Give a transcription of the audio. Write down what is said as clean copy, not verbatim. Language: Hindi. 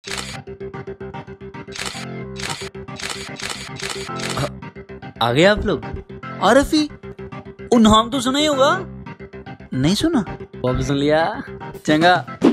आ गए आप लोग। आरफी, वो नाम तो सुना ही होगा। नहीं सुना? वो भी सुन लिया। चंगा।